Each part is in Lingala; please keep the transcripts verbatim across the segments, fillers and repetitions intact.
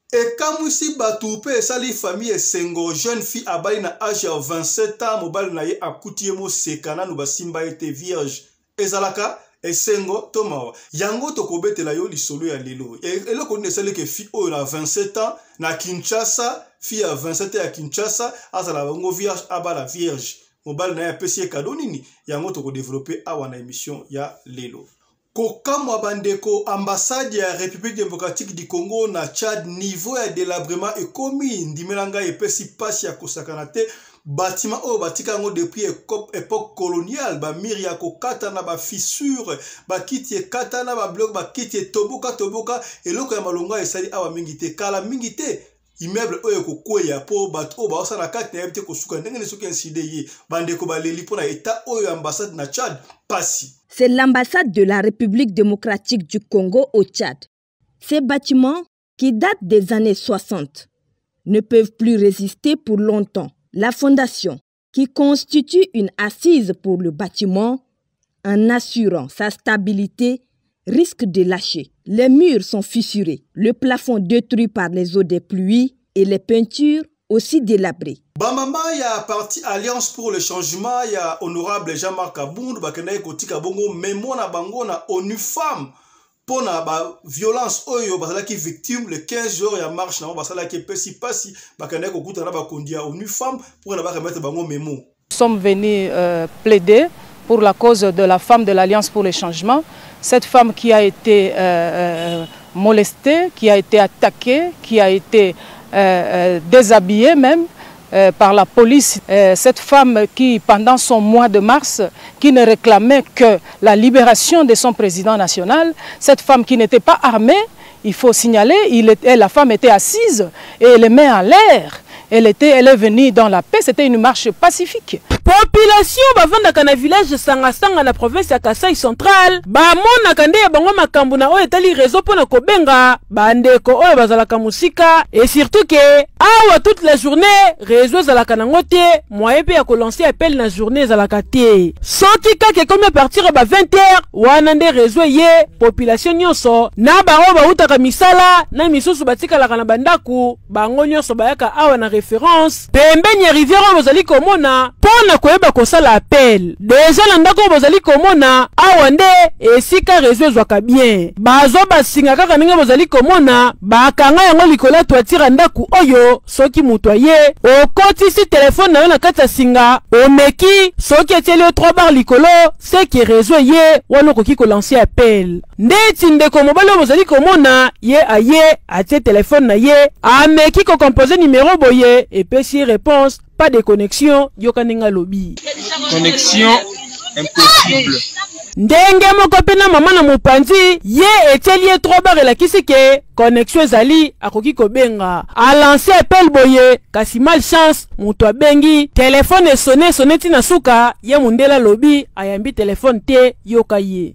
Et quand si Batoupe sali famille sengo jeune fille abali na âge ya vingt-sept ans mobile na ye akuti mo sekana no basimba était vierge ezalaka esengo toma yango tokobetela yo lisolo ya lelo et eloko ne sali ke fille o na vingt-sept ans na Kinshasa fille à vingt-sept ans à Kinshasa azala bango vierge abala vierge mobile na ya pesi cadeau nini yango toko développer awa na émission ya lelo. Kokamwa bandeko ambassade ya République démocratique du Congo na Tchad niveau ya délabrement ekomi ndimelanga epesi pasi ya kosakana te bâtiment o batika ngo depuis époque coloniale ba miri ya kokata na ba fissure ba kiti ekata na ba bloc ba kiti toboka toboka eloko ya malonga esali awa mingi te kala mingi te immeuble oyo kokweya po bato ba osala kati na yebite kosuka ndenge ne soki inside ye bandeko baleli pona état oyo ambassade na Tchad pasi. C'est l'ambassade de la République démocratique du Congo au Tchad. Ces bâtiments, qui datent des années soixante, ne peuvent plus résister pour longtemps. La fondation, qui constitue une assise pour le bâtiment, en assurant sa stabilité, risque de lâcher. Les murs sont fissurés, le plafond détruit par les eaux des pluies et les peintures aussi délabrées. Bamama ya parti Alliance pour le changement ya honorable Jean-Marc Aboundou bakena ekotika bongo memo na bango na ONU Femmes pona ba violence oyo basala ki victime le quinze jours ya marche na basala ki pesi pasi bakena ekokuta na ba kondia ONU Femmes pour na ba remettre bango memo. Nous sommes venus euh, plaider pour la cause de la femme de l'Alliance pour le changement, cette femme qui a été euh, euh, molestée, qui a été attaquée, qui a été euh, euh, déshabillée même Euh, par la police, euh, cette femme qui, pendant son mois de mars, qui ne réclamait que la libération de son président national, cette femme qui n'était pas armée, il faut signaler, il était, la femme était assise et les mains en l'air. Elle, était, elle est venue dans la paix, c'était une marche pacifique. Population bavanda na village sanga sanga na province ya Kasai central ba mona kande ya bango makambu na oyo etali réseau pona kobenga bandeko oyo bazalaka musika et surtout que awa toute la journée réseau zalaka nango te moyen pe ya ko lancer appel na journée zalaka te soki kake comme à partir ba vingt heures wana nde réseau ye population nyonso na bango ba utaka misala na misusu batika la kana bandaku bango nyonso bayaka awa na référence pembeni rivière bozali komona pona koyeba kosala appel déjà na ndako bozali komona awa nde esika réseau ezwaka bien bazo basinga kaka ndenge bozali komona bakanga yango likola toatira ndako oyo soki mutu aye okotisi telefone na yo na kati ya singa omeki soki etieli yo trois bar likolo seki réseau ye wana okoki kolancer appel ndeti ndeko mobali oyo bozali komona ye aye atie telefone na ye ameki kocompose numéro boye epesi réponse pas de connexion yokaninga lobby connexion impossible ndenge moko pena mama na mopanzi ye etieli ye trois bar elakisi ke connexion ezali akoki kobenga a lancer appel boye kasi malchance moto abengi telefone esone sonne tina suka ye mundela lobby ayambi telefone te yoka ye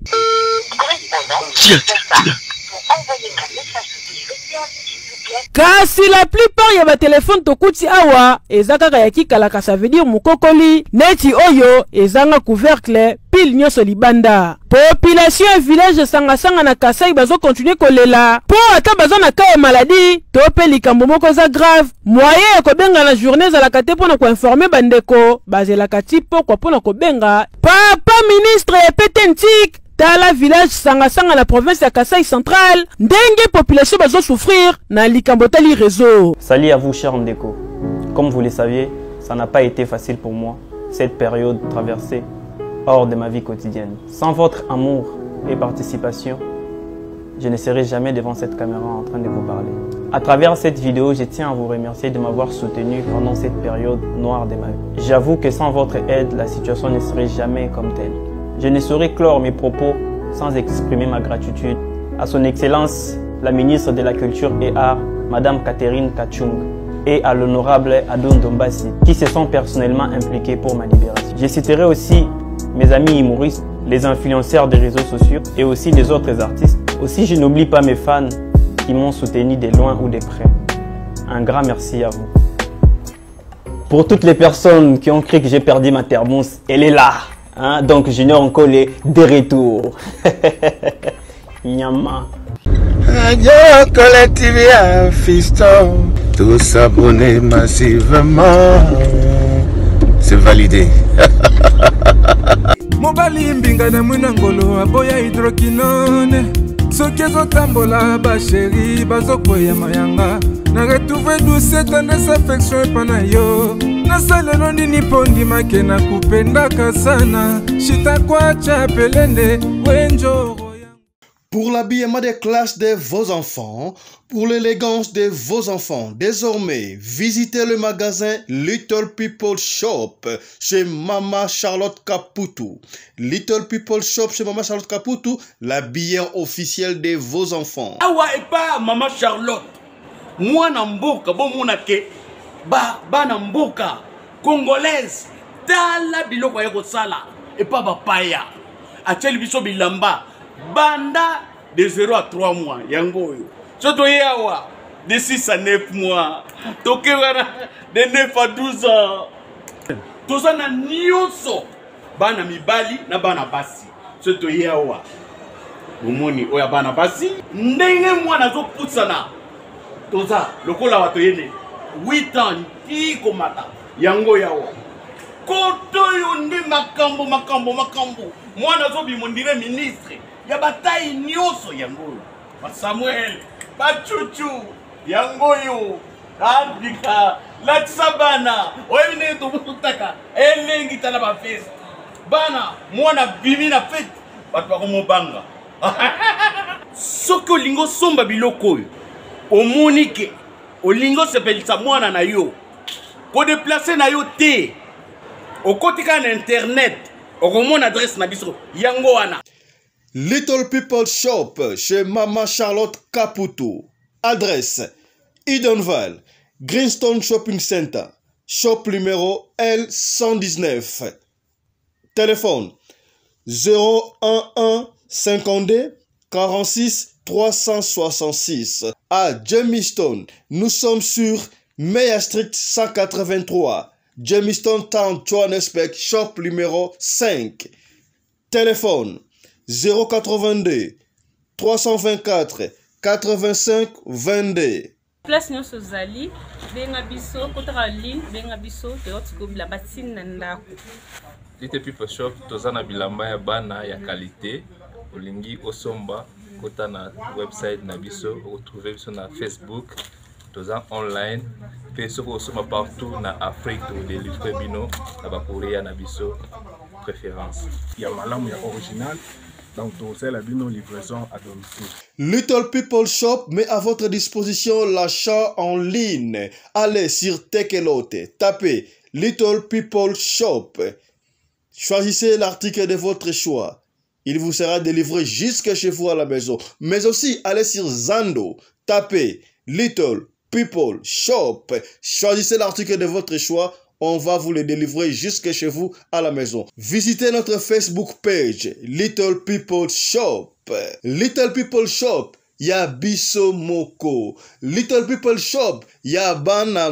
kasi la plupart ya ba téléphone tokuti awa ezaka ya kikalaka, ça veut dire mukokoli neti oyo ezanga couvercle pile nyonso libanda. Population et village sanga sanga na Kasai bazo continuer kolela po ata bazo na ka maladie to pe likambo moko za grave moyen ko benga na journée za la kate pona ko informer bandeko bazela kati poko pona ko benga papa ministre petentik Tala village sanga sanga la province de Kasai central, ndenge population bazo souffrir na likambotali réseau. Salut à vous chers Ndeko. Comme vous le saviez, ça n'a pas été facile pour moi cette période traversée hors de ma vie quotidienne. Sans votre amour et participation, je ne serai jamais devant cette caméra en train de vous parler. À travers cette vidéo, je tiens à vous remercier de m'avoir soutenu pendant cette période noire de ma vie. J'avoue que sans votre aide, la situation ne serait jamais comme telle. Je ne saurais clore mes propos sans exprimer ma gratitude à son Excellence, la ministre de la Culture et Arts, Madame Catherine Kachung, et à l'honorable Adoun Dombassi, qui se sont personnellement impliqués pour ma libération. Je citerai aussi mes amis humoristes, les influenceurs des réseaux sociaux et aussi les autres artistes. Aussi, je n'oublie pas mes fans qui m'ont soutenu de loin ou de près. Un grand merci à vous. Pour toutes les personnes qui ont cru que j'ai perdu ma thermos, elle est là. Hein? Donc Junior Nkole de retour. Nyama. Radio Collective Fiston. Tous s'abonner massivement. C'est validé. Mobali mbinga na mwina ngolo aboya hydroquinone. Soki ezotambola basheri bazokoya mayanga. Na retrouve douce tendresse affection epana yo. Nasalelo nini pondi make na kupendaka sana. Shita kwacha pelende wenjo. Pour l'habillement des classes de vos enfants, pour l'élégance de vos enfants, désormais, visitez le magasin Little People Shop chez Mama Charlotte Caputo. Little People Shop chez Mama Charlotte Caputo, l'habilleur officiel de vos enfants. Awa et pas Mama Charlotte. Moi namboka bon monake ba ba namboka congolaise tala biloko ya kosala et pas bapaya. Acheli biso bilamba. Banda de zéro à trois mois, yango yo. Soto yawa de six à neuf mois. Toke wana de neuf à douze ans. Toza na nyonso. Bana mibali na bana basi. Soto yawa. Umoni oya bana basi. Ndenge mwana zo putsana. Toza lokola wato yene. huit ans ti komata. Yango yawa. Koto yo ndi makambo makambo makambo. Mwana zo bimondire ministre. Ya bataille nyoso yango ba Samuel ba chuchu yango yo andika la tsabana oyine to mutaka elengi tala ba fest bana mwana bimi na fete batu ba komobanga soko lingo somba biloko yo omonike olingo sepelisa mwana na yo ko déplacer na yo te okotika na internet okomona adresse na biso yango wana. Little People Shop chez Mama Charlotte Caputo. Adresse Edenval, Greenstone Shopping Center, shop numéro L cent dix-neuf. Téléphone zéro un un cinquante-deux quarante-six trois cent soixante-six. À Jamestown, nous sommes sur Meyer Street cent quatre-vingt-trois. Jamestown Town, Johannesburg, shop numéro cinq. Téléphone zéro quatre-vingt-deux trois cent vingt-quatre quatre-vingt-cinq vingt-deux. Place nyonso zali benga biso kotaka ligne benga biso te otiko bilamba tina ndako. Little People Shop toza na bilamba ya bana ya qualité olingi osomba kota na website na biso retrouver biso na Facebook toza online pe soko osoma partout na Afrique to délivrer bino na ba Korea na biso préférence ya malamu ya original. Donc, c'est la livraison à domicile. Little People Shop met à votre disposition l'achat en ligne. Allez sur Tekelote, tapez Little People Shop. Choisissez l'article de votre choix. Il vous sera délivré jusque chez vous à la maison. Mais aussi, allez sur Zando, tapez Little People Shop. Choisissez l'article de votre choix. On va vous le délivrer jusque chez vous à la maison. Visitez notre Facebook page, Little People Shop. Little People Shop, ya biso moko. Little People Shop, ya bana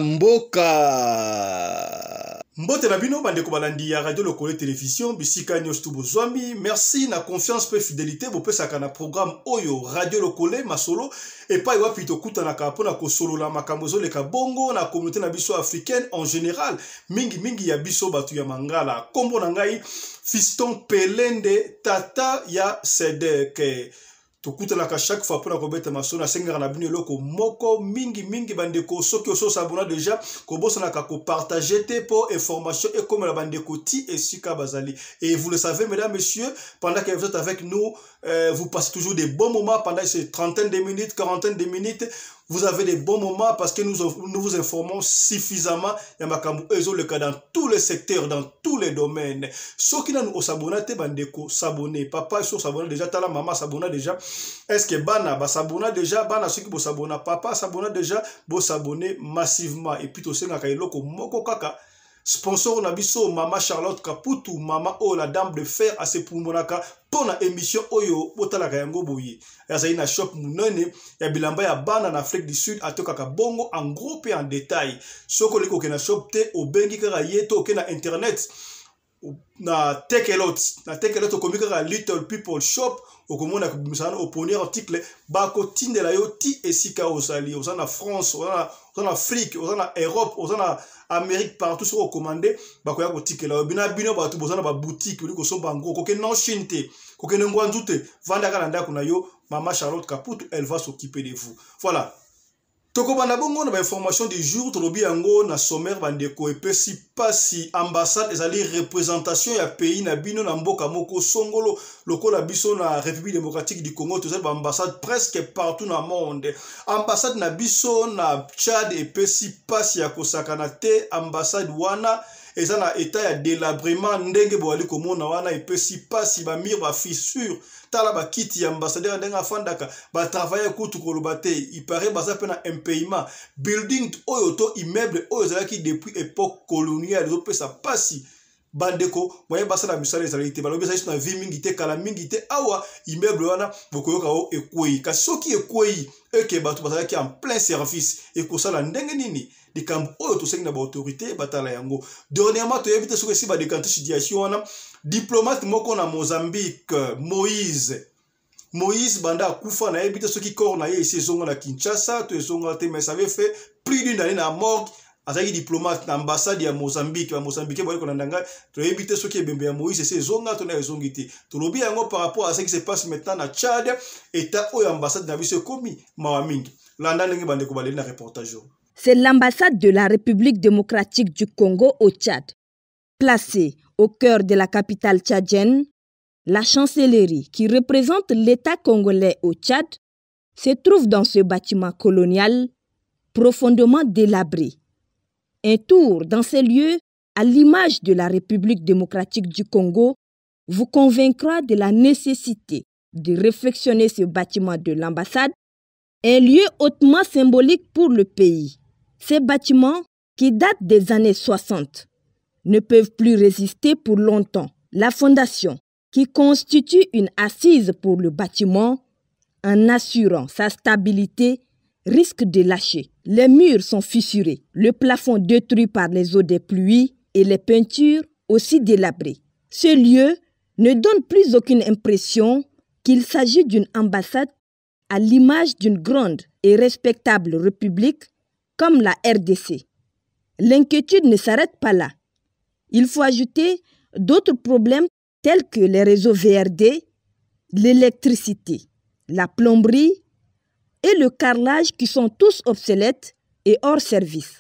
mboka. Mbote na bino bande ko balandi ya radio lokole télévision bisika nyos tu bozwami. Merci na confiance pe fidélité bo pesaka na programme oyo radio lokole masolo et pa iwa pito kutana ka pona ko solo la makambozo le ka bongo na communauté na biso africaine en général. Mingi mingi ya biso batu ya mangala. Kombo na ngai Fiston Pelende tata ya Sedeke. Tokutana ka chaque fois pour kobeta masona sengera na bino loko moko mingi mingi bandeko soki oso sabona déjà ko bosana ka ko partager te pour information et comme la bandeko ti et sika bazali. Et vous le savez mesdames messieurs, pendant que vous êtes avec nous, euh, vous passez toujours des bons moments pendant ces trentaine de minutes, quarantaine de minutes. Vous avez des bons moments parce que nous, nous vous informons suffisamment. Yamakambu Ezo le cas dans tous les secteurs, dans tous les domaines. Ceux qui n'ont pas s'abonné, bandeko s'abonner. Papa est s'abonner déjà, tala maman s'abonner déjà. Est-ce que bana ba s'abonner déjà, bana ceux qui bo s'abonner, papa s'abonner déjà, bo s'abonner massivement. Et puis tout ça ngaka iloko moko kaka. Sponsor na biso Mama Charlotte Caputo, Mama O la dame de fer à ses poumonaka pour na émission oyo botala kayango boyi. Ya zaina shop munene ya bilamba ya bana en Afrique du Sud atoka ka bongo en gros et en détail. Soko liko ke na shop te obengi kaka yeto ke na internet. na tekelot na tekelot okomika little people shop okomona kubimsana au premier article bako tindela yo ti esika osali osana France osana osana Afrique osana Europe osana Amérique partout sur recommandé bako ya kotikela bina bino ba tu bosana ba boutique uli ko somba ngo ko ke non chinte ko ke ngwanzute vanda kana ndako na yo Maman Charlotte Kaputu, elle va s'occuper de vous. Voilà. Toko banda bongo na ba information du jour tolobi yango na sommaire bandeko epe si pasi ambassade ezali représentation ya pays na bino na mboka moko songolo lokola biso na République démocratique du Congo tozali ba ambassade presque partout na monde. Ambassade na biso na Tchad epe si pasi ya kosakana te ambassade wana eza na état ya délabrement ndenge boali komona wana epe si pasi ba mire ba fissure tala ba kiti ya ambassadeur ndenga fandaka ba travailler kutu koloba te il paraît baza pena impayement building oyo to immeuble oyo zalaki depuis époque coloniale zo pesa pasi bandeko moye basala misala ezali te balobi ça na vie mingi te kala mingi te awa immeuble wana bokoyoka o ekwei ka soki ekwei eke bato bazalaki en plein service ekosala ndenge nini likambo oyo tosengi na ba autorité batala yango dernièrement toyebite soki si ba décanter situation wana diplomate moko na Mozambique Moïse Moïse banda kufa na yebite soki corps na ye isi zonga na Kinshasa to zonga te mais ça avait fait plus d'une année na mort azaki diplomate na ambassade ya Mozambique ba Mozambique boye konanda nga to yebite soki ebembe ya Moïse isi zonga to na ezongiti to lobi yango par rapport à ce qui se passe maintenant na Tchad état oyo ambassade na biso komi mawa mingi landa ndenge bande ko baleli na reportage. C'est l'ambassade de la République démocratique du Congo au Tchad. Placée au cœur de la capitale tchadienne, la chancellerie qui représente l'État congolais au Tchad se trouve dans ce bâtiment colonial profondément délabré. Un tour dans ces lieux, à l'image de la République démocratique du Congo, vous convaincra de la nécessité de réfectionner ce bâtiment de l'ambassade, un lieu hautement symbolique pour le pays. Ces bâtiments, qui datent des années soixante, ne peuvent plus résister pour longtemps. La fondation, qui constitue une assise pour le bâtiment, en assurant sa stabilité, risque de lâcher. Les murs sont fissurés, le plafond détruit par les eaux des pluies et les peintures aussi délabrées. Ce lieu ne donne plus aucune impression qu'il s'agit d'une ambassade à l'image d'une grande et respectable république comme la R D C. L'inquiétude ne s'arrête pas là. Il faut ajouter d'autres problèmes tels que les réseaux V R D, l'électricité, la plomberie et le carrelage qui sont tous obsolètes et hors service.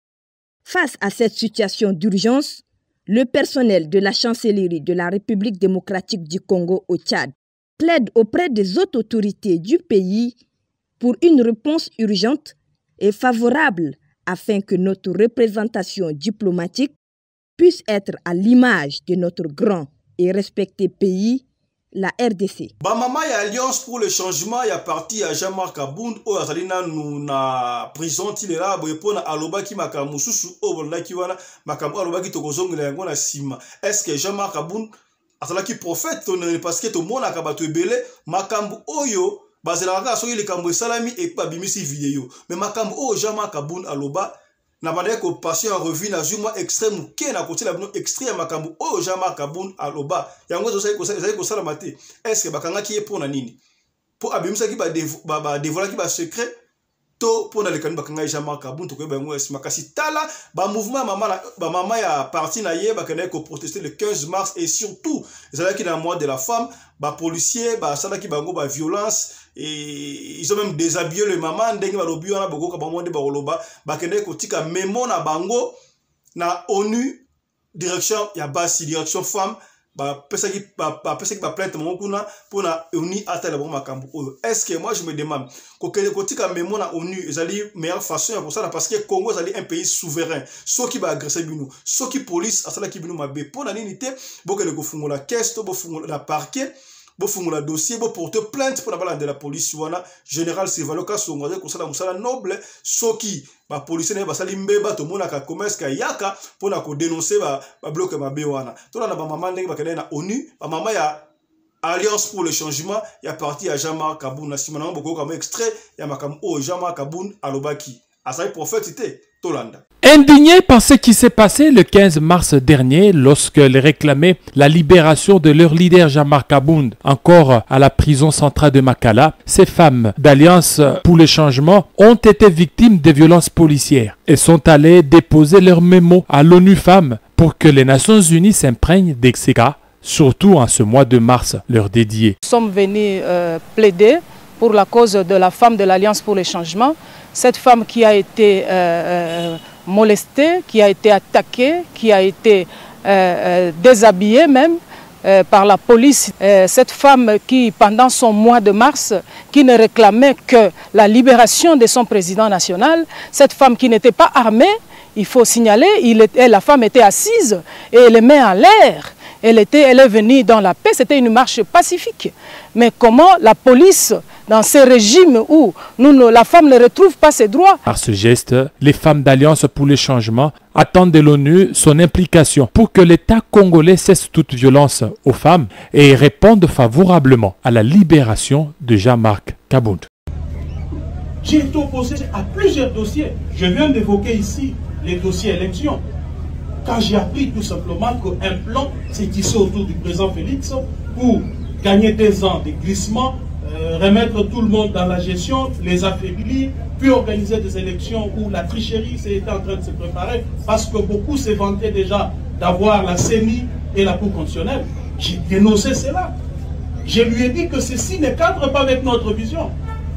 Face à cette situation d'urgence, le personnel de la chancellerie de la République démocratique du Congo au Tchad plaide auprès des autres autorités du pays pour une réponse urgente et favorable afin que notre représentation diplomatique puisse être à l'image de notre grand et respecté pays, la R D C. Ba mama ya Alliance pour le changement ya parti ya Jean-Marc Abound o azalina nu na prison tilera boye pona aloba ki makamu susu o bolna ki wana makamu aloba ki tokozongela yango na sima. Est-ce que Jean-Marc Abound azalaki prophète tonne parce que to mona ka bato ebele makambu oyo bazelaka soki likambo esalami et pa bimisi vidéo mais makambu o Jean-Marc Abound aloba na bande ko passer en revue na juma extrême ke na côté la bino extrême makambu o Jean-Marc Abound aloba yango zo sai ko sai ko sala mate est-ce que bakanga ki pona nini pour abimisa ki ba ba dévoiler ki ba secret to pona le kan bakanga Jean-Marc Abound to ko ba ngo esima kasi tala ba mouvement mama ba mama ya parti na ye bakana ko protester le quinze mars et surtout ezala ki na mois de la femme ba policier ba sala ki bango ba violence et ils ont même déshabillé le maman ndenge ba lobi wana boko ka bamonde ba roloba bakende ko tika memo na bango na ONU direction ya basi direction femme ba pesa ki ba pesa ki ba plainte mon kuna pona ONU atala ba makambo oyo. Est-ce que moi je me demande ko kende ko tika memo na ONU ezali meilleure façon ya ça parce que Congo ezali un pays souverain so ki ba agresser bino so ki police asala ki bino mabe pona nini te bokele ko fungola caisse to bo fungola na parquet bo fungola dossier bo porter plainte pour la balade de la police wana général Sivaloka songoze ko sala musala noble soki ba police ne ba sali mbeba to mona ka commerce ka yaka pour na ko dénoncer ba ba bloquer mabe wana to na ba mama ndenge ba kende na ONU ba mama ya Alliance pour le changement ya parti ya Jean-Marc Abound na simana boko comme extrait ya makam o Jean-Marc Abound alobaki asai prophète te tolanda. Et Indignés par ce qui s'est passé le quinze mars dernier lorsqu'elles réclamaient la libération de leur leader Jean-Marc Kabound, encore à la prison centrale de Makala, ces femmes d'Alliance pour le changement ont été victimes de violences policières et sont allées déposer leur mémo à l'ONU Femmes pour que les Nations Unies s'imprègnent de ces cas, surtout en ce mois de mars leur dédié. Nous sommes venus euh, plaider pour la cause de la femme de l'Alliance pour le changement, cette femme qui a été euh, molestée, qui a été attaquée, qui a été euh, euh, déshabillée même euh, par la police. Euh, cette femme qui, pendant son mois de mars, qui ne réclamait que la libération de son président national, cette femme qui n'était pas armée, il faut signaler, il était, la femme était assise et les mains en l'air. Elle, était, elle est venue dans la paix, c'était une marche pacifique. Mais comment la police, dans ces régimes où nous, la femme ne retrouve pas ses droits? Par ce geste, les femmes d'Alliance pour le changement attendent de l'ONU son implication pour que l'État congolais cesse toute violence aux femmes et réponde favorablement à la libération de Jean-Marc Kabound. J'ai été opposé à plusieurs dossiers. Je viens d'évoquer ici les dossiers élections. Quand j'ai appris tout simplement qu'un plan s'est tissé autour du président Félix pour gagner des ans de glissement, euh, remettre tout le monde dans la gestion, les affaiblir, puis organiser des élections où la tricherie était en train de se préparer, parce que beaucoup se vantaient déjà d'avoir la C E N I et la Cour constitutionnelle. J'ai dénoncé cela. Je lui ai dit que ceci ne cadre pas avec notre vision.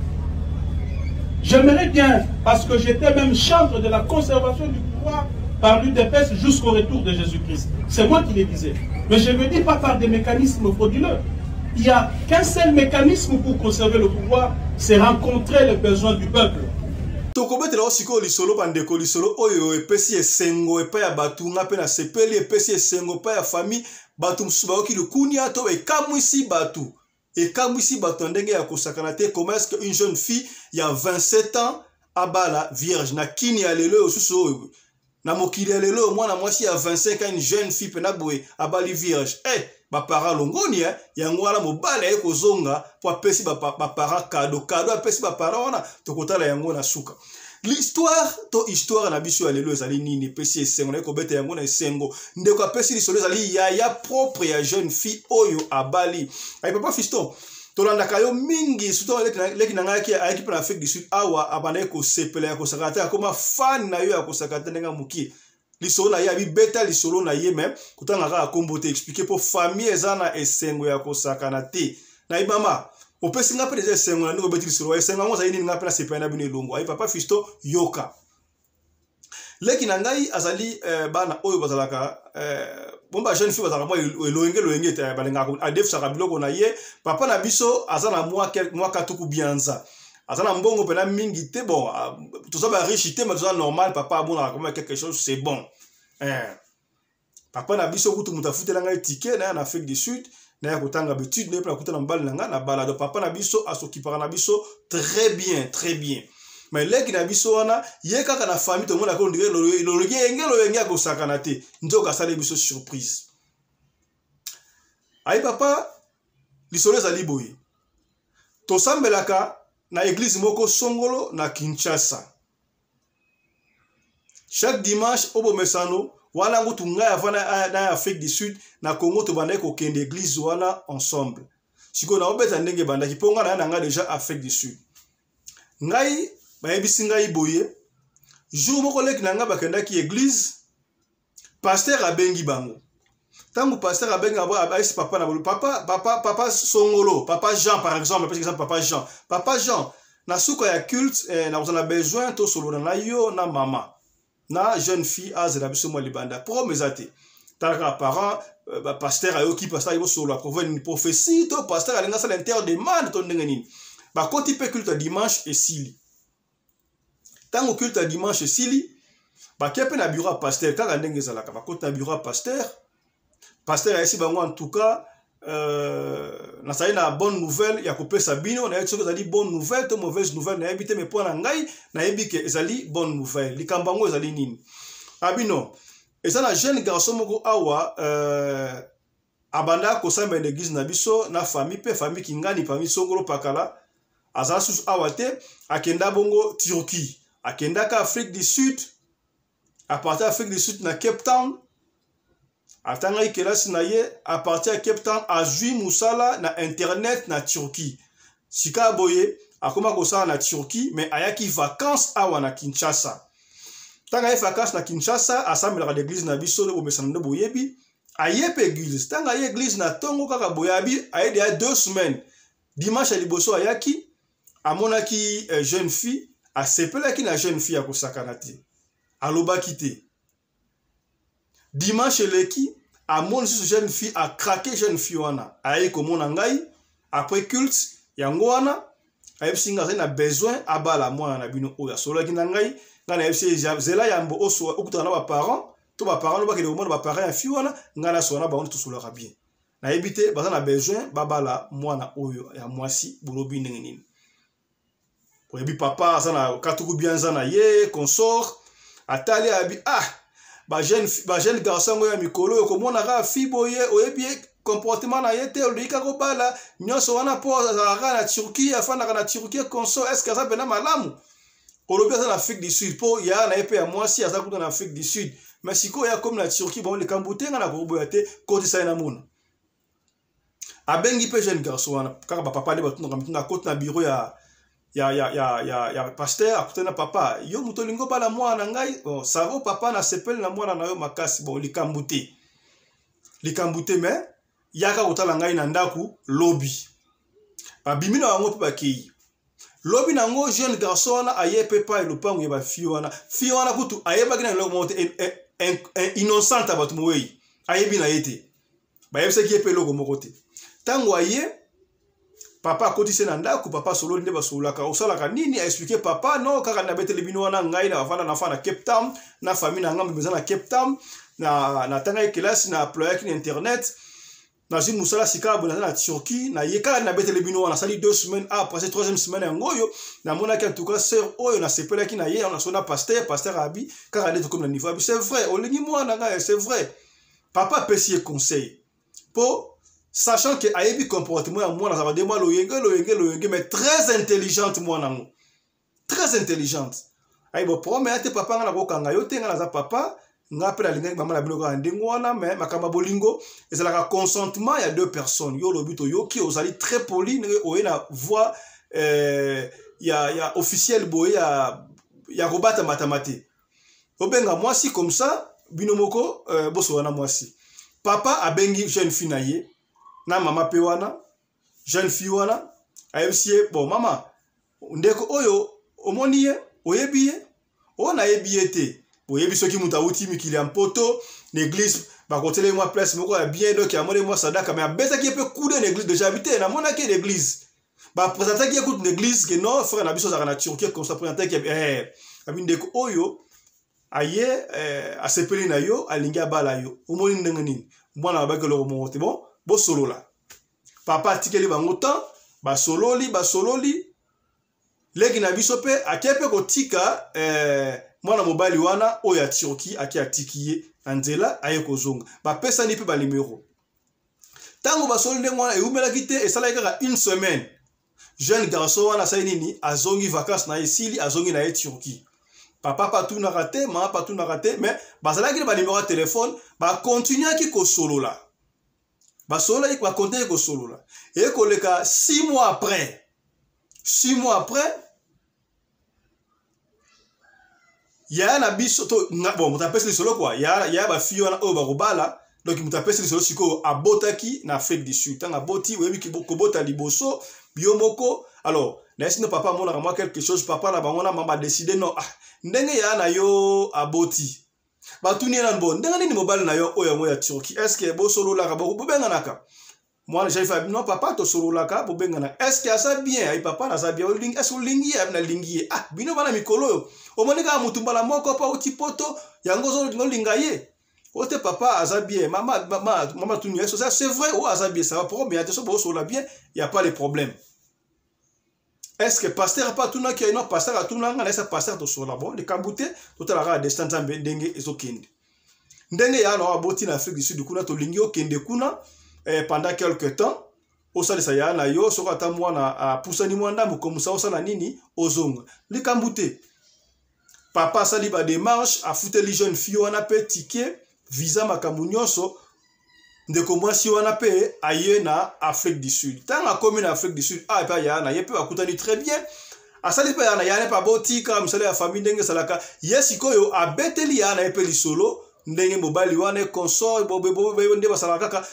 J'aimerais bien, parce que j'étais même chantre de la conservation du pouvoir par l'U D P S jusqu'au retour de Jésus-Christ. C'est moi qui le disais. Mais je ne le dis pas par des mécanismes frauduleux. Il n'y a qu'un seul mécanisme pour conserver le pouvoir, c'est rencontrer les besoins du peuple. Tokobetela osiko lisolo bandeko lisolo oyo epesi esengo epa ya batu nga pe na sepeli epesi esengo pa ya famille batu mususu baoki lukunia to ekamwisi batu ekamwisi batu ndenge ya kosakana te. Comment est-ce qu'une jeune fille il y a vingt-sept ans abala vierge na kini ya lelo osusu oyo na mokili ya lelo mwana mwasi ya vingt-cinq ans une jeune fille pena boye abali vierge eh ba para longoni eh yango wala mobala e kozonga po apesi ba ba para cadeau cadeau apesi ba para wana tokotala yango na suka. L'histoire to histoire na biso ya lelo ezali nini pesi esengo na ekobeta yango na esengo ndeko apesi lisolo ezali ya ya propre ya jeune fille oyo abali ay papa fiston tolandaka yo mingi surtout leki na ngai ayaki pe na Afrique du Sud awa abana ko sepela ya kosakata akoma fan na yo ya kosakata ndenga muki lisolo na ye abibeta lisolo na ye même kutanga ka kombo te expliquer pour famille ezana esengo ya kosakana te na ibama opesi nga pe des esengo na ndeko beti lisolo esengo ngo za yini nga pe na sepela na bino elongo ay papa fisto yoka leki na ngai azali eh, bana oyo bazalaka eh, bomba jeune fille bazalaka moi eloenge loenge te balenga adef saka biloko na ye papa na biso azana moi quel moi katuku bianza azana mbongo pena mingi te bon tout ça ba riche te mais tout ça normal papa abona comme quelque chose c'est bon eh papa na biso kutu mutafutela ngai ticket na en Afrique du Sud na ya kotanga betude na kuta na mbali na na balado papa na biso asokipaka na biso très bien très bien. Mais leki na biso wana ye kaka na famille to mona ko ndire lo yenge lo yenge ko sakana te nzoka sale biso surprise ay papa lisolo za liboyi to sambelaka na église moko songolo na Kinshasa chaque dimanche obo mesano wana ngutu ngai avana na Afrique du Sud na Congo to banda ko kende église wana ensemble siko na obeta ndenge banda kiponga na nga déjà Afrique du Sud ngai ba yebisi ngai boye jour moko leki na nga bakenda ki église pasteur abengi bango tangu pasteur abengi abo aisi papa na bolu papa papa papa songolo papa Jean par exemple par exemple papa Jean papa Jean na suka ya culte eh, na on a besoin to solo na yo na mama na jeune fille azela biso mo libanda promesate talaka parent ba pasteur ayo ki pasteur yo solo a une prophétie to pasteur alinga sa l'inter demande to ndenge nini ba koti pe culte dimanche et sili tango culte dimanche sili ba kepe na bureau pasteur kaka ndenge zalaka ba kota bureau pasteur pasteur ayesi bango en tout cas euh na sa ina bonne nouvelle ya kopesa bino na yetso ezali bonne nouvelle to mauvaise nouvelle na yebite me pona ngai na yebike ezali bonne nouvelle likambango ezali nini abino ezana jeune garçon moko awa euh abanda ko samba l'église na biso na famille pe famille kingani famille songolo pakala azala susu awa te akenda bongo Turquie akenda ka Afrique du Sud à partir d'Afrique du Sud na Cape Town atanga ikelasi na ye à partir de Cape Town azui musala na internet na Turquie sika boye akoma kosala na Turquie mais ayaki vacances awa na Kinshasa tanga ye vacances na Kinshasa assemblera l'église na biso de obesana boyebi aye pe église tanga ye église na tongo kaka boyabi aye de deux semaines dimanche à liboso ayaki amonaki euh, jeune fille asepelaki na jeune fille akosakana te alobaki te dimanche leki amoni ce jeune fille a craqué jeune fille wana aye komona ngai après culte yango wana ayebisi nga na besoin abala mwana na bino oyo asolaki na ngai nga na yebisi zela yambo oso okutana na ba parents to ba parents no bakele komona ba parents ya fille wana nga na sona ba on to solaka bien na yebite baza na besoin babala mwana oyo ya mwasi bolobi ndenge nini oyebi papa aza na katuku bianza na ye consort atali abi ah ba jeune ba jeune garçon ya mikolo komona ka fibo ye oyebi comportement na ye te olika ko bala nyoso wana po azaka na Turquie afana na Turquie consort est-ce que ça bena malamu olobi aza na Afrique du Sud po ya na epe ya mwasi aza kuta na Afrique du Sud mais siko ya comme na Turquie bon le kambutenga na koboya te koti sa na mona abengi pe jeune garçon wana kaka ba papa de batuna kamtuna koti na bureau ya ya ya ya ya ya pasteur akutana papa yo mutolingo bala mwana ngai bon savo papa na sepel na mwana na yo makasi bon likambute likambute mais yaka kotala ngai na ndaku lobby babimi na wango pe bakei lobby na ngo jeune garçon na aye pe pa elopango ye ba fille wana fille wana kutu aye bagina lo monte innocente abatu moyi aye bina yete ba yebse ki pe logo mokote tango aye papa kotise na ndako papa solo nde basolaka osalaka nini a expliquer papa non kaka na betele bino wana ngai na vana na fana Cape Town na famille na ngambi bezana Cape Town na na tanga classe na ploya ki internet na zi musala sika bona na Turquie na yeka na betele bino wana sali deux semaines après cette troisième semaine ngoyo na mona ki en tout cas sœur oyo na sepela ki na ye on a sona pasteur pasteur abi kaka ndeto comme na niveau abi c'est vrai olingi mwana ngai c'est vrai papa pesier conseil po sachant que ayebi comportement ya mwana za dema loyenge loyenge loyenge mais très intelligente mwana ngo très intelligente ayibo promets ate papa ngana ko kanga yo tenga na za papa ngapela linga mama na bino ka ndingo wana mais makamba bolingo ezala ka consentement ya deux personnes yo lobito yo ki ozali très poli oye na voix euh ya ya officiel boye ya ya robata matamate obenga mwasi comme ça bino moko euh, boso wana mwasi papa abengi jeune fille na ye na mama pe wana jeune fille wana ayebisiye bon mama ndeko oyo omoni ye oyebi ye ona yebi te oyebi soki muta uti mikili ya mpoto l'église ba kotele moi place moko ya bien donc ya mole moi sadaka mais abeta ki pe coude l'église déjà habité na mona ki l'église ba présenter ki écoute l'église que non frère na biso za na Turquie comme ça présenter ki eh abi ndeko oyo aye eh asepeli na yo alingi abala yo omoni ndenge nini mwana abakelo mo te bon bo solo la papa tikeli bango temps ba sololi ba sololi leki na biso pe akepe kotika eh mwana mobali wana oya Turquie aki atikiye anzela aye kozonga ba pesa ni pe ba numéro tango ba sololi ngwana e umela kite e sala kaka une semaine jeune garçon wana sai nini azongi vacances na esili azongi na Turquie papa patou na raté maman patou na raté mais ba sala ki ba numéro de téléphone ba continuer ki ko solola ba solo ik ba continuer ko solola et ko leka six mois après six mois après ya na biso to bon mutapesi li solo quoi ya ya ba fille wana o ba robala donc mutapesi li solo siko abotaki na Afrique du Sud tanga boti webi ki ko bota liboso biomoko alors na sino papa mona moi quelque chose papa na bangona mama décider non ah ndenge ya na yo aboti batuni na bon ndenge nini mobile na yo oyo mo ya Turquie est-ce que bo solo la ka bo benga naka moi j'ai fait non papa to solo la ka bo benga na est-ce que ça bien ai papa na ça bien ling est-ce lingi ya na lingi ah bino bana mikolo yo o monika mutumbala moko pa uti poto yango zo linga ye ote papa aza bien mama mama mama tuni eso ça c'est vrai ou aza bien ça va pour bien so bo solo bien il y a pas les problèmes. Est-ce que pasteur pas tout na qui non pasteur a tout na ngana ça pasteur to solo bon le kambute to tala ka distance ambe ndenge ezokende ndenge ya no aboti na Afrique du Sud kuna to lingi okende kuna eh, pendant quelque temps osali sa ya na yo soko ata mwana a pusani mwanda mukomusa osala nini ozonga likambute papa sali ba démarche afuteli jeune fille wana pe ticket visa makambo nyonso ndeko mwasi wana pe aye na Afrique du Sud. Tanga komi na Afrique du Sud a pa ya na ye pe akutani très bien. Asali pe yana yana pa botika msale ya famille ndenge salaka yesikoyo abeteli yana epe lisolo ndenge mobali wana consort bobe bobe ndeba salaka kaka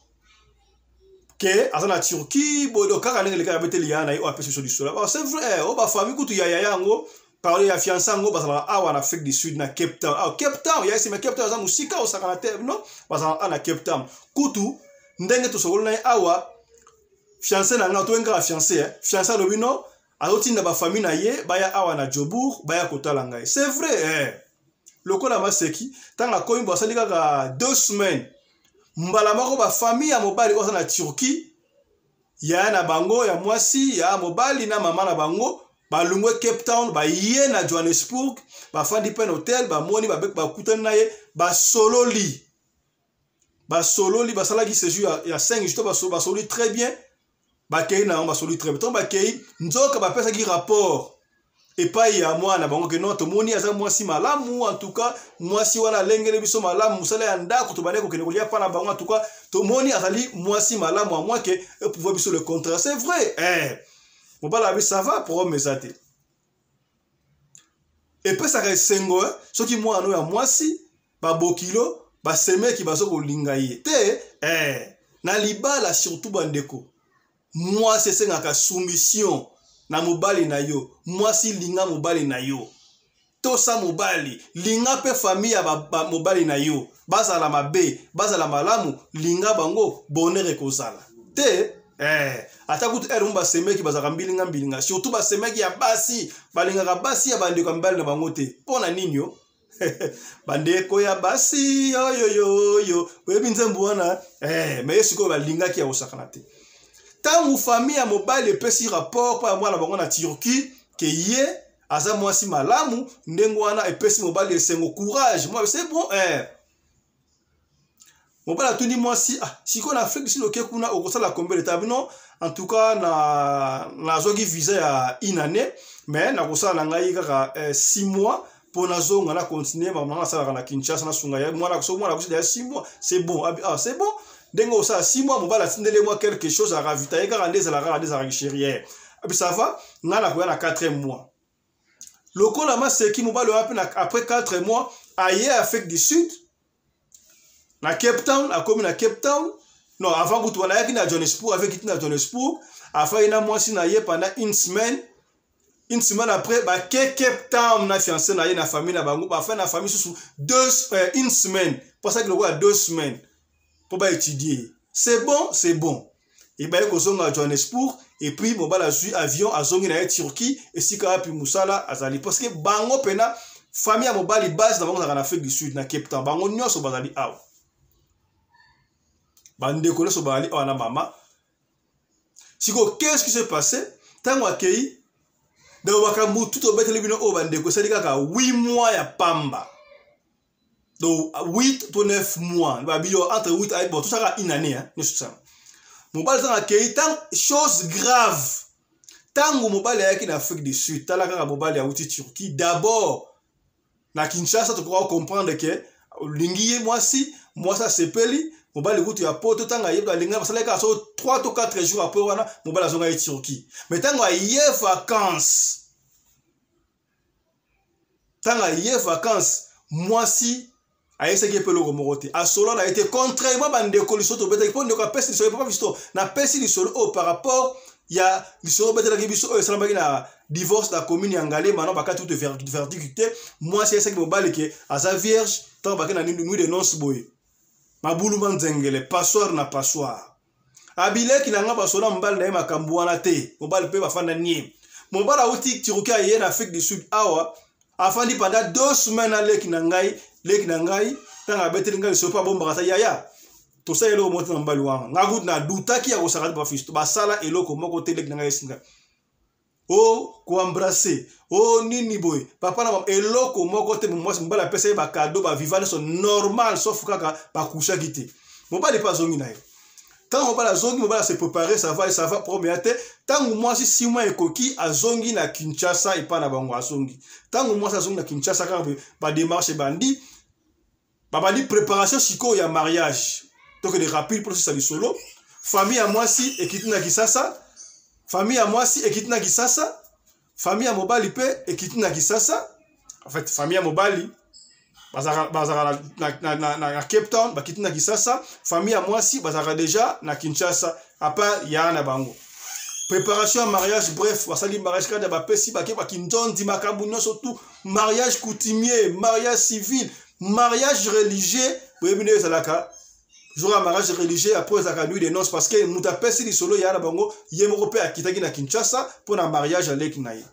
ke azana Turquie bodo kaka ndenge le kaka beteli yana yo apesi sur lisolo. Ba c'est vrai o ba famille kutu ya ya yango parler ya fiançango basala awa en Afrique du Sud na Cape Town. Ah Cape Town ya sima Cape Town za musika o sakana terre non basala na Cape Town. Kutu ndenge to sokolo na awa fiancé na nga to nga fiancé fiancé lo bino azotinda ba famille na ye baya awa na Jobour baya kotala ngai. C'est vrai eh. Lokola maseki tanga koyi basali kaka deux semaines. Mbala mako ba famille ya mobali oza na Turquie ya na bango ya mwasi ya mobali na mama na bango ba lungwe Cape Town ba ye na Johannesburg ba fandi pen hotel ba moni ba bek ba kutana na ye ba sololi ba sololi ba sala ki séjour ya cinq jours ba so ba sololi très bien ba kei na ba sololi très bien ba kei nzoka ba pesa ki rapport et pas ya mwana bango ke non to moni aza mwasi malamu en tout cas mwasi wana lengele biso malamu musala ya ndako to baneko ke nekolia pa na bango en tout cas to moni azali mwasi malamu a moi que pouvoir biso le contrat c'est vrai eh mon bala ça va pour mes athées et puis ça reste sengo ce qui moi no ya mwasi ba bokilo ba seme ki bazo ko linga ye te eh na libala surtout bandeko moi c'est senga ka soumission na mobali na yo mwasi linga mobali na yo tosa mobali linga pe famille ya ba mobali na yo bazala mabe bazala malamu linga bango bonheur kozala te eh atakutu er mba semeki bazaka mbilinga mbilinga surtout ba semeki ya basi balinga ka basi ya bande ko mbali na bango te pona ninyo bandeko ya basi yo yo yo yo webi nzembu wana eh mais siko balinga ki ya osakana te tangu famille ya mobali pesi rapport pa mwana bango na Turquie ke ye aza mwasi malamu ndengo wana epesi mobali esengo courage moi c'est bon eh mon père a tout dit moi si ah si qu'on a fait si le kuna au ça la combien de tables non en tout cas na na zogi visa ya une année mais na ko ça na ngai kaka six mois pour na zo ngana continuer maman na sala na Kinshasa na sunga ya moi na ko moi na ko c'est six mois c'est bon ah c'est bon dengo ça six mois mon père a tindele moi quelque chose à ravitailler car des la rare des archières et ça va na la ko na quatre mois le ko la ma c'est qui mon père après quatre mois ailleurs Afrique du Sud na Cape Town a comme na Cape Town non avant que tu wana yaki na Johannesburg avec qui na Johannesburg afin ina mwasi na ye pendant une semaine une semaine après ba ke Cape Town na fiancé na ye na famille na bango ba fin na famille sous deux euh, une semaine pour ça que le gars deux semaines pour ba étudier c'est bon c'est bon et ba ko zonga Johannesburg et puis mo bala ju avion azongi na Turquie et si ka puis musala azali parce que bango pena famille ya mobali base na bango na Afrique du Sud na Cape Town bango nyonso bazali awa bande ko so bali ona mama siko qu'est-ce qui s'est passé tango akei de wakambu tout au betele bino o bande ko sali kaka huit mois ya pamba donc huit to neuf mois ba bio entre huit et bon tout ça une année hein ne ça mobali tango akei tant chose grave tango mobali yaki na Afrique du Sud tala kaka mobali ya uti Turquie d'abord na Kinshasa tu crois comprendre que lingiye moi si moi ça sepeli mobali kutu ya poto tanga yeba linga basala ka so trois to quatre jours après wana mobali azonga yi Turquie mais tanga ye vacances tanga ye vacances moi si aïe que pelo komorote a solo a été contrairement bande ko lisoto beta ko ndeko pesi lisoto pas visto na pesi lisolo oh, par rapport ya lisolo beta la biso oh salamba na divorce la commune ngale maintenant ba ka tout verdict moi si aïe que mobali ke aza vierge tant ba na nuit de noces boy mabulu manzengele passoir na passoir abile kilanga basona mbali na makambu wana te mobali pe bafanda nie mobala uti tiruka ye na Afrique du Sud awa afandi pendant deux semaines avec nangai leki nangai tanga beteli ngai so pa bomba kata yaya to sa elo moto mbali wanga ngagut na dutaki ya kosaka ba fisto basala eloko moko te leki nangai singa o ko embrasser o nini boy papa na eloko moko te mo mbala pesa ba cadeau ba vivane so normal sauf kaka ba kusha kiti mo ba pas zongi na yo Tant on va la zongi, on va se préparer, ça va, ça va, premier té. Tant au moins si six mois et coquille, à zongi na Kinshasa et pas na bango à zongi. Tant au moins ça zongi na Kinshasa, quand on va démarcher bandi, bah bandi préparation siko, il y a mariage. Donc les rapides pour ça du solo. Famille à moi si, et quitte na Kisasa. Famille à moi si, et quitte na Kisasa. Famille à Mobali pe, et quitte na Kisasa. En fait, famille à Mobali. Bazara bazara na na na na Cape Town bakiti na Kisasa, famille à moi si bazara déjà na Kinshasa apa ya na bango. Préparation à mariage, bref, wasali mariage kada ba pesi bake ba kindondi makabu nyonso tout, mariage coutumier, mariage civil, mariage religieux, boyebine salaka. Jour à mariage religieux après za nuit de noces parce que muta pesi li solo ya na bango yemoko pe akitaki na Kinshasa pour un mariage avec naï.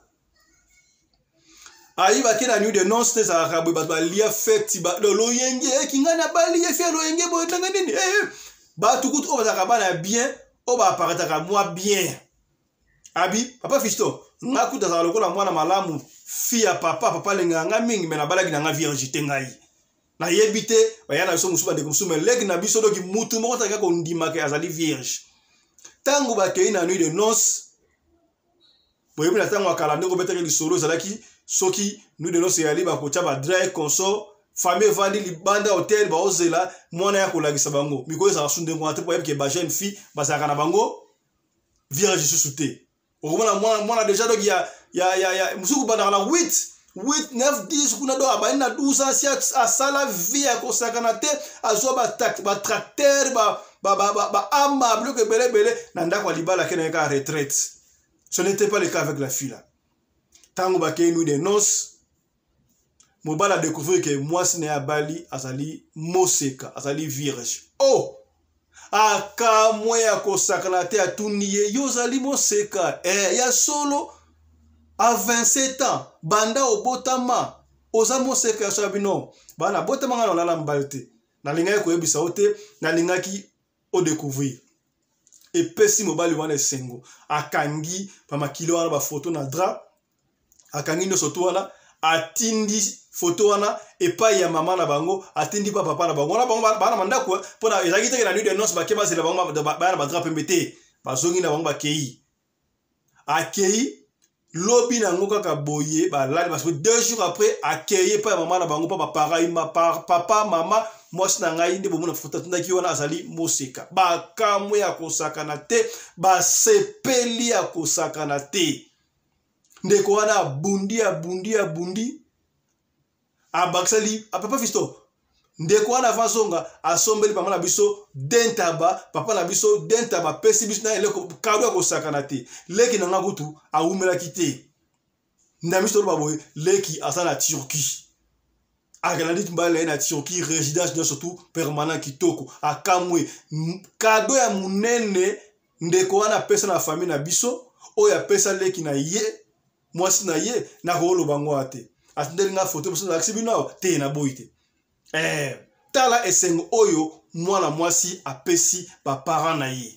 Aïe va la nuit de noces des arabes ba lia fête ba lo yenge kingana bali ye fait lo yenge bo tanga nini eh ba tukut o ba kabana bien o ba apparaître ka moi bien abi papa fisto ngakuta za lokola mwana malamu fia papa papa lenganga mingi mena balaki na nga virginité ngai na yebite ba yana so musuba de musume leg na biso doki mutu moko taka ko ndima ke azali vierge tangu ba ke na nuit de noces boyebi na tangu akala ndeko beteke li solo zalaki soki nous de nos séali ba kocha ba dry consort famille vandi libanda hotel ba ozela mwana ya kolagisa bango miko za sunde ngo ate poyeb ke ba jeune fille ba saka na bango vierge susute okomona mwana mwana déjà donc ya ya ya ya musuku bana na huit huit neuf dix kuna do ba ina douze ans a sala vie ya kosaka na te azo ba tak ba tracteur ba ba ba ba ama bloque bele bele na ndako libala kena ka retraite. Ce n'était pas le cas avec la fille là. Tango bakei nous des noces, Mobala a découvert que moi ce n'est à Bali, azali moseka, azali vierge. Oh! Aka moya ko sakanate a tuniye, yo zali moseka. Eh, ya solo à vingt-sept ans, banda obotama, oza moseka ya sabino. Bana botama ngana lala mbalte. Na linga ko yebisa ote, na linga ki o découvrir. Et pesi mobali wana sengo, akangi pa makilo wana ba photo na drap. Akangi no soto wana atindi photo wana epai ya mama na bango atindi pa papa na bango na bango bana mandako pona ezakite ke na nuit de noces bakeba zela bango bana ba drap pembete bazongi na bango bakei akei lobi na ngoka ka boye ba lali parce que deux jours après akei pa mama na bango pa papa ma papa mama mwasi na ngai ndebo mona photo tundaki wana azali moseka ba kamwe ya kosakana te ba sepeli ya kosakana te. Ndeko wana bundi a bundi a bundi a baksali a papa fisto ndeko wana vazonga a sombeli papa na biso dentaba papa na biso dentaba pesi biso na eleko kado ko sakana te leki na ngakutu a umela kite ndami sto baboy leki asana Turquie a galandi mbale na Turquie résidence de surtout permanent kitoko a kamwe kado ya munene ndeko wana pesa na famille na biso o ya pesa leki na ye moi si na ye na rolo bango ate atindeli nga photo biso na sibino te na boite eh tala esengo oyo mwana mwasi apesi ba parents na ye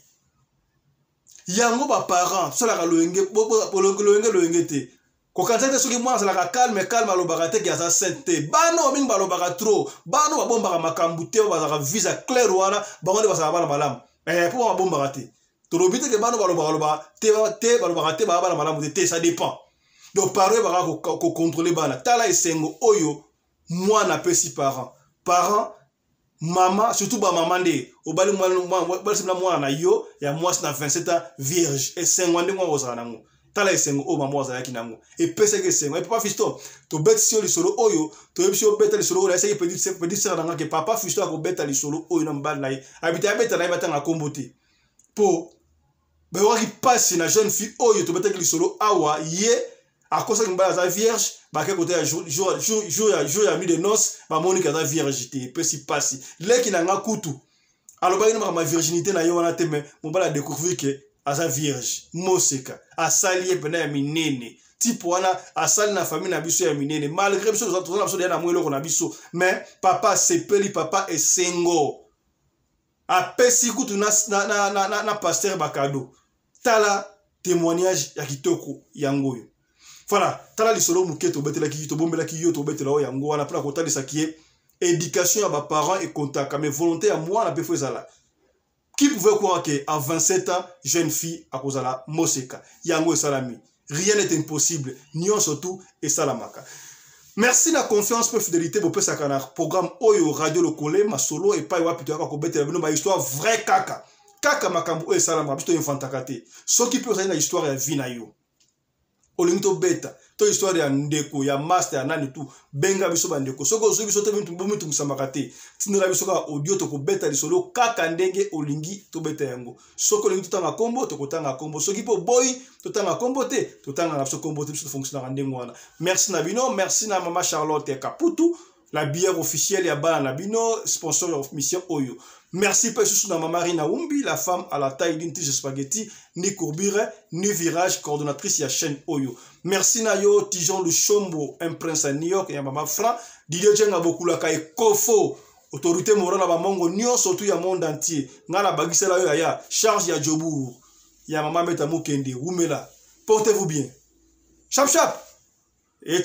yango ba parents so la ka loenge loenge loenge te ko kanzate soki mwana sala ka calme calme alobaka te ya sa sainte bano mingi balobaka trop bano babombaka makambu te bazaka visa clair wana bango ne basala bana malamu eh pour babombaka te to lobite ke bano balobaka loba te te balobaka te bana malamu te ça dépend. Donc, parler va ko contrôler bana. Tala esengo oyo mwana pesi parent. Parent maman surtout ba maman de obali mwana mwana mwana na yo ya mwasi na vingt-sept ans vierge esengo ndenge ngozana nango. Tala esengo o mama ozala kinango. E pesa ke esengo. Et papa fisto to bet si oli solo oyo to yebisi o beta li solo oyo essaye petit petit sera nanga ke papa fisto ko beta li solo oyo na mbala na ye. Habita beta na batanga kombote. Po be waki passe na jeune fille oyo to beta li solo awa ye à cause que la vierge, bah quel côté jour jour jour jour jour à nuit de noces, bah Monica la virginité, peut s'y passer. Les qui n'a pas coutu. Alors bah il n'a ma virginité n'a yo na teme, mon bah la découvrir que à sa vierge, moseka, à salier pendant un minene. Type wana à sali na famille na biso ya minene. Malgré biso nous avons biso na mwelo na biso, mais papa sepeli papa est single. A pesi kutu na na na na na pasteur bakado. Tala témoignage ya kitoko yangoyo. Voilà, tala lisolo muketo betela ki to bombela ki yo to betela o yango wana pla kota de sakie éducation à ba parents et contact mais volonté à moi na pe fezala Qui pouvait croire qu'à vingt-sept ans, jeune fille à cause de la Moseka, Yango et Salami. Rien n'est impossible, Nyon surtout et Salamaka. Merci de la confiance pour la fidélité pour le programme Oyo Radio Le Collet, ma solo et pas y plutôt une histoire vraie kaka. Kaka makambo et Salamaka, plutôt une fantakate. Ce qui peut être une histoire de vie na yo. Olinto beta, to histoire ya ndeko, ya master, ya nani tout, benga biso bandeko. Soko zo biso te bomitu musamakate. Tinela biso ka audio to ko beta li solo kaka ndenge olingi to beta yango. Soko lingi to tanga kombo to ko tanga kombo. Soki po boy to tanga kombo te, to tanga na biso kombo te biso fonctionnaire ndengo wana. Merci na bino, merci na mama Charlotte Kaputu, la bière officielle ya bana na bino, sponsor of mission Oyo. Merci pas sous na mama Rina Umbi, la femme à la taille d'une tige spaghetti, ni courbure, ni virage, coordonnatrice ya chaîne Oyo. Merci na yo Tijon Luchombo, un prince à New York, ya mama Fra, Didier Djenga Bokula Kai Kofo, autorité morale à Mongo, Nyon, surtout ya monde entier. Nga la bagisse la yo ya, charge ya Jobour, ya mama Metamo Kende, Oumela. Portez-vous bien. Chap chap! Et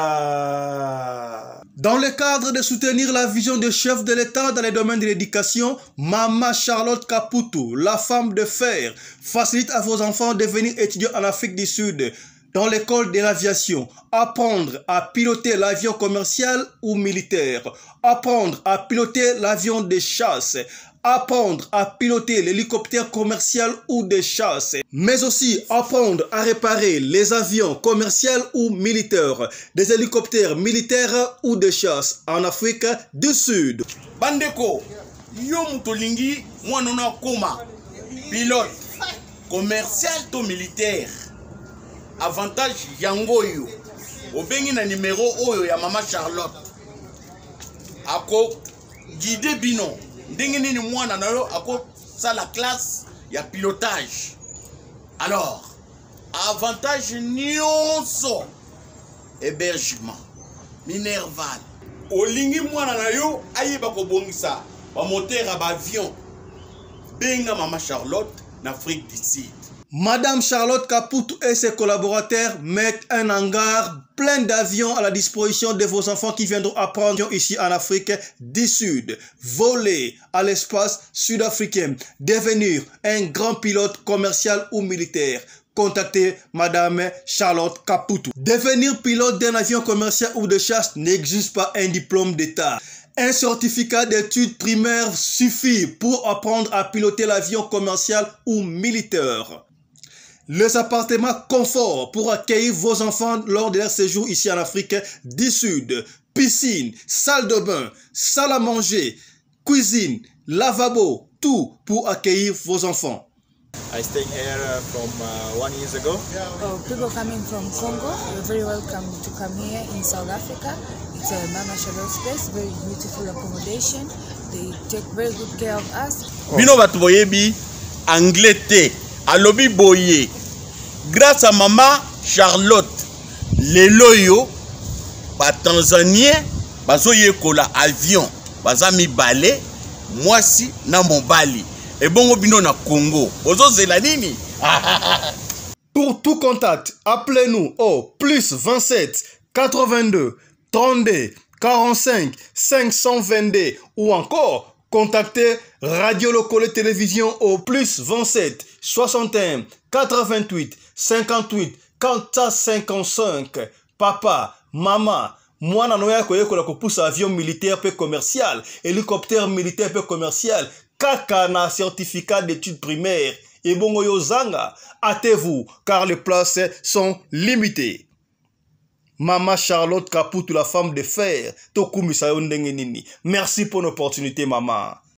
tchara. Dans le cadre de soutenir la vision de chef de l'État dans les domaines de l'éducation, Mama Charlotte Kaputu, la femme de fer, facilite à vos enfants de venir étudier en Afrique du Sud, dans l'école de l'aviation, apprendre à piloter l'avion commercial ou militaire, apprendre à piloter l'avion de chasse, apprendre à piloter l'hélicoptère commercial ou de chasse, mais aussi apprendre à réparer les avions commerciaux ou militaires, des hélicoptères militaires ou de chasse en Afrique du Sud. Bandeko, yo mutolingi mwanona koma, pilote, commercial to militaire, avantage yango yo, obengi na numéro oyo ya mama Charlotte, ako guide bino, ndenge nini mwana na yo ako sa la classe ya pilotage. Alors, avantage nyonso, hébergement, minerval, olingi mwana na yo ayeba ko bongisa ba moteur à avion, benga mama Charlotte en Afrique du Sud. Madame Charlotte Kaputu et ses collaborateurs mettent un hangar plein d'avions à la disposition de vos enfants qui viendront apprendre ici en Afrique du Sud. Voler à l'espace sud-africain, devenir un grand pilote commercial ou militaire. Contactez Madame Charlotte Kaputu. Devenir pilote d'un avion commercial ou de chasse n'exige pas un diplôme d'État. Un certificat d'études primaires suffit pour apprendre à piloter l'avion commercial ou militaire. Les appartements confort pour accueillir vos enfants lors de leur séjour ici en Afrique du Sud. Piscine, salle de bain, salle à manger, cuisine, lavabo, tout pour accueillir vos enfants. I stayed here uh, from uh, one years ago. Oh, people coming from Congo, you're very welcome to come here in South Africa. It's a Mama Charlotte space, very beautiful accommodation. They take very good care of us. Bino batu boyebi anglais te, alobi boye. Grâce à Mama Charlotte, lelo yo ba Tanzanien bazo yekola avion, baza mi balé, mwasi na mobali. Et bon bino na Congo. Ozo zela nini? Pour tout contact, appelez-nous au plus vingt-sept quatre-vingt-deux trente-deux quarante-cinq cinq cent vingt-deux ou encore contactez Radio Le Collet Télévision au plus vingt-sept soixante et un quatre-vingt-huit cinquante-huit quarante cinquante-cinq. Papa, maman, moi na noya koyekola ko pousse avion militaire peu commercial, hélicoptère militaire peu commercial, kaka na certificat d'études primaires. Et bongo yo zanga, hâtez-vous car les places sont limitées. Mama Charlotte Kaputu, la femme de fer, Tokumi Sayo ndenge nini. Merci pour l'opportunité, maman.